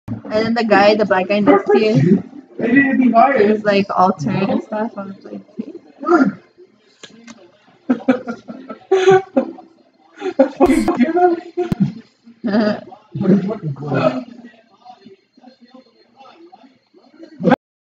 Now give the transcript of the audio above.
And then the guy, the black guy next to you, he was like all turned and stuff. I was like, What are you looking for?